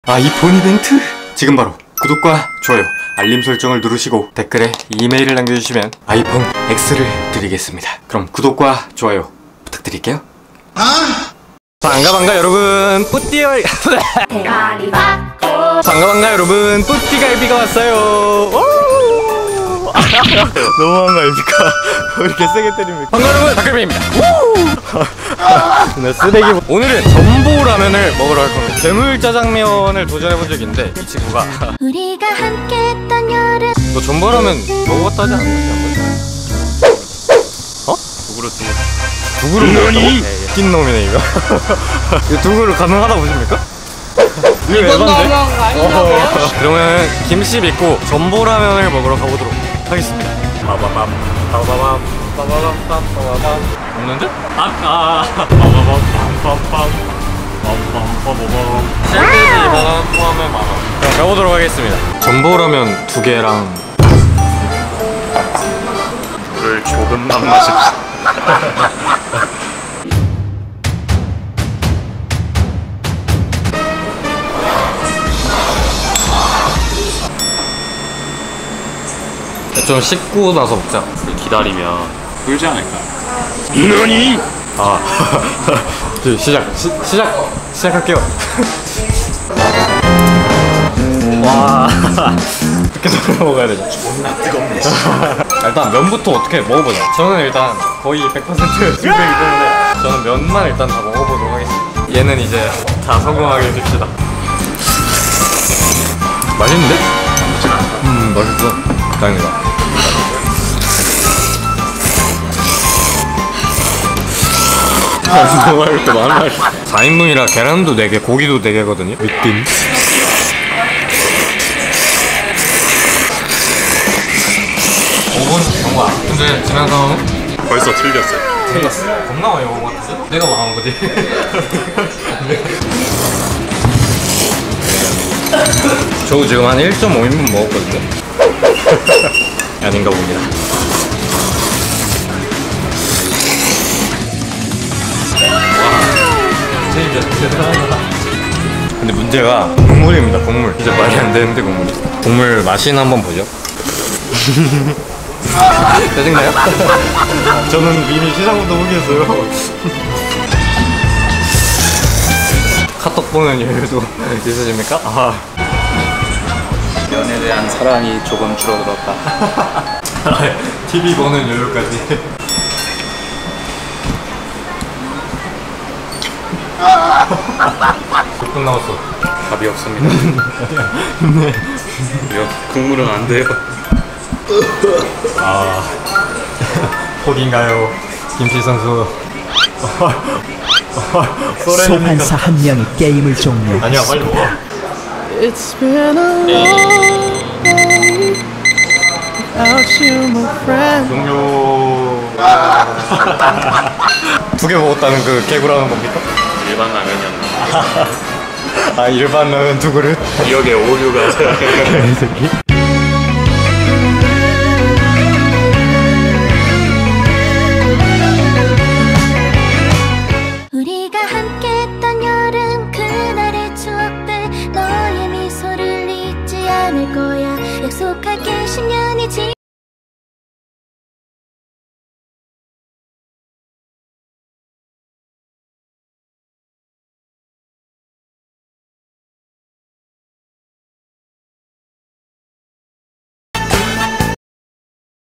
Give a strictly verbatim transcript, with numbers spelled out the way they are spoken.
아이폰 이벤트! 지금 바로 구독과 좋아요, 알림 설정을 누르시고 댓글에 이메일을 남겨주시면 아이폰 X를 드리겠습니다. 그럼 구독과 좋아요 부탁드릴게요. 아! 반가 반가 여러분, 뿌띠갈 대가리 받고 반가 반가 여러분, 뿌띠갈비가 왔어요. 오! 너무한 거 아닙니까? 왜 이렇게 세게 때립니까? 반가 여러분, 닭갈비입니다. 나 쓰레기. 오늘은 전보라면을 먹으러 갈 겁니다. 괴물짜장면을 도전해본 적이 있는데 이 친구가 우리가 함께했던 여름. 너 전보라면 먹어봤다 하지 않았냐? 어? 두그릇 두그릇 두그릇 먹었다고? 웃긴 놈이네 이거. 이거 두그릇 가능하다 보십니까? 이거 에반데? 어. 그러면 김씨 믿고 전보라면을 먹으러 가보도록 하겠습니다. 빠바밤 빠바밤 빠바밤 빠바밤. 없는데? 아아 빠바밤 빰빰빰 빰빰빰빰빰 샌드위치 만원 포함에 만원. 그럼 가보도록 하겠습니다. 전보라면 두 개랑 물을 조금만 마십시오. 좀 씻고 나서 먹자. 기다리면 끓지 않을까? 너니? 아 시작 시, 시작 시작할게요. 와 이렇게 썰어 먹어야 되죠. 존나 뜨겁네. 일단 면부터 어떻게 먹어보자. 저는 일단 거의 백 퍼센트 준비이기 때문에 저는 면만 일단 다 먹어보도록 하겠습니다. 얘는 이제 다 성공하게 해줍시다. 맛있는데? 음 맛있어. 다행이다. 먹어야 또 많아. 사 인분이라 계란도 네 개, 고기도 네 개거든요. 으뜸. 오 분 경과. 근데 지난 상황은? 벌써 틀렸어요. 틀렸어. 겁나 많이 먹은 것 같은데? 내가 망한 거지. 저 지금 한 일 점 오 인분 먹었거든요. 아닌가 봅니다. 근데 문제가 국물입니다. 국물. 진짜 말이 안 되는데 국물이. 국물 맛이나 한번 보죠. 짜증나요? 저는 이미 시작부터 포기했어요. 카톡 보는 여유도 있으십니까? 아. 면에 대한 사랑이 조금 줄어들었다. 티비 보는 여유까지. 몇 분 남았어? 답이 없습니다. 네. 이거 국물은 안 돼요. 아 포기인가요, 김씨 선수? 소환사 한 명이 게임을 종료. 아니야, 빨리 먹어. It's been a long day without you, my friend. 종료. 두 개 먹었다는 그 개구라는 겁니까? 일반 라면이었나? 아 일반 라면 두 그릇? 기억에 오류가. 개새끼. 우리가 함께했던 여름, 그날의 추억들, 너의 미소를 잊지 않을 거야. 약속할게 십 년이 지